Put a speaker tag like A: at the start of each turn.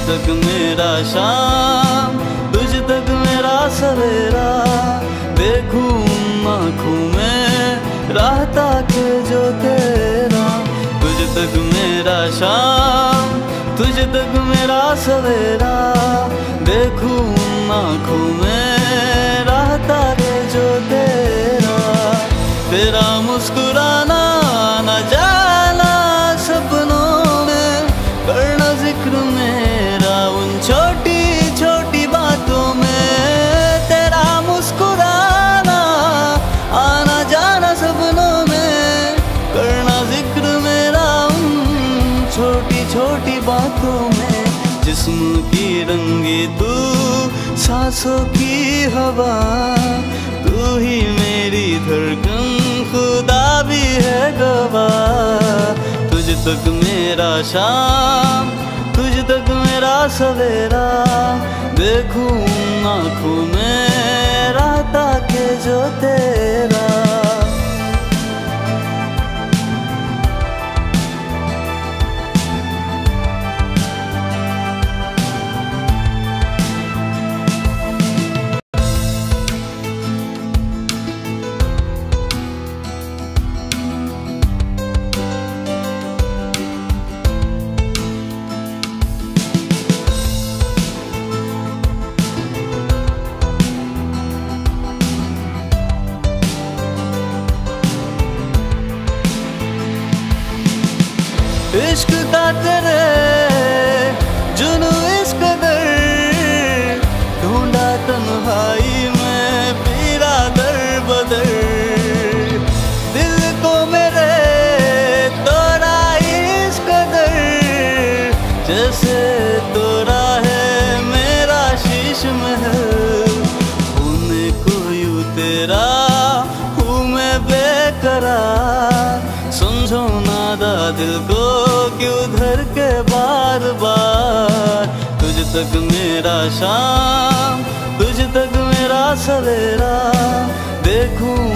A: तक मेरा शाम, तुझ तक मेरा सवेरा, देखूं आँखों में रहता के जो तेरा। तुझ तक मेरा शाम, तुझ तक मेरा सवेरा, देखूं आँखों में रहता के जो तेरा। तेरा मुस्कुराना न जाना सपनों में, करना जिक्र मेरा उन छोटी छोटी बातों में। तेरा मुस्कुराना आना जाना सपनों में, करना जिक्र मेरा उन छोटी छोटी बातों में। जिस्म की रंगी तू, सांसों की हवा, तू ही मेरी धड़कन, खुदा भी है गवाह। तुझ तक मेरा शाम, तुझ तक मेरा सवेरा, देखूं आँखों में रहता के जो तेरा। इश्क का तेरे जुनू इस कदर, ढूंढा तन्हाई में पीरा दर बदर। दिल को मेरे तोड़ा इस कदर, जैसे तोड़ा है मेरा शीश महल। होने को यूं तेरा हूँ मैं बेकरार, समझो नादा दिल को क्यों धर के बार बार। तुझ तक मेरा शाम, तुझ तक मेरा सवेरा, देखूं